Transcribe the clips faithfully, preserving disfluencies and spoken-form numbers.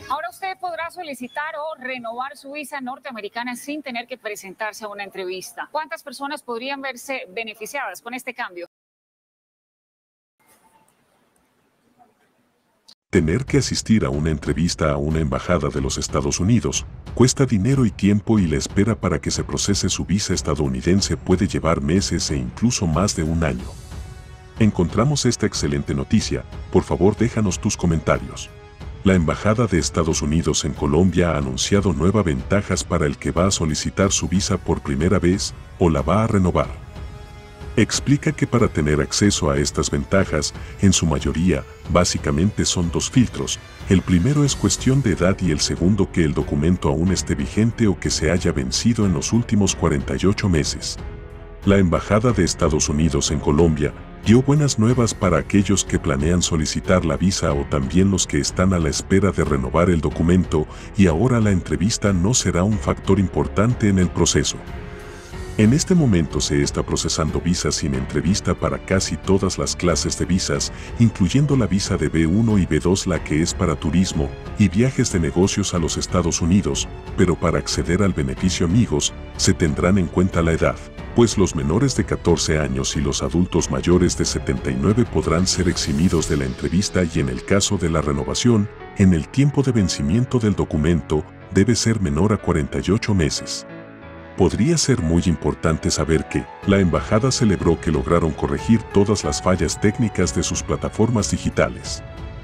Ahora usted podrá solicitar o renovar su visa norteamericana sin tener que presentarse a una entrevista. ¿Cuántas personas podrían verse beneficiadas con este cambio? Tener que asistir a una entrevista a una embajada de los Estados Unidos cuesta dinero y tiempo, y la espera para que se procese su visa estadounidense puede llevar meses e incluso más de un año. ¿Encontramos esta excelente noticia? Por favor, déjanos tus comentarios. La Embajada de Estados Unidos en Colombia ha anunciado nuevas ventajas para el que va a solicitar su visa por primera vez o la va a renovar. Explica que para tener acceso a estas ventajas, en su mayoría, básicamente son dos filtros. El primero es cuestión de edad y el segundo que el documento aún esté vigente o que se haya vencido en los últimos cuarenta y ocho meses. La Embajada de Estados Unidos en Colombia dio buenas nuevas para aquellos que planean solicitar la visa o también los que están a la espera de renovar el documento, y ahora la entrevista no será un factor importante en el proceso. En este momento se está procesando visas sin entrevista para casi todas las clases de visas, incluyendo la visa de B uno y B dos, la que es para turismo y viajes de negocios a los Estados Unidos, pero para acceder al beneficio, amigos, se tendrán en cuenta la edad, pues los menores de catorce años y los adultos mayores de setenta y nueve podrán ser eximidos de la entrevista, y en el caso de la renovación, en el tiempo de vencimiento del documento debe ser menor a cuarenta y ocho meses. Podría ser muy importante saber que la embajada celebró que lograron corregir todas las fallas técnicas de sus plataformas digitales.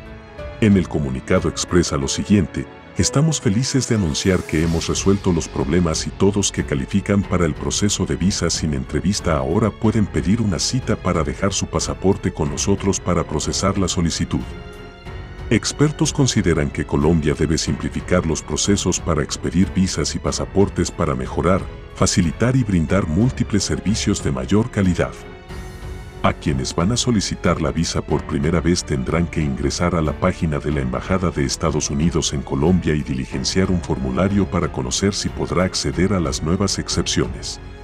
En el comunicado expresa lo siguiente: estamos felices de anunciar que hemos resuelto los problemas y todos que califican para el proceso de visa sin entrevista ahora pueden pedir una cita para dejar su pasaporte con nosotros para procesar la solicitud. Expertos consideran que Colombia debe simplificar los procesos para expedir visas y pasaportes para mejorar, facilitar y brindar múltiples servicios de mayor calidad. A quienes van a solicitar la visa por primera vez tendrán que ingresar a la página de la Embajada de Estados Unidos en Colombia y diligenciar un formulario para conocer si podrá acceder a las nuevas excepciones.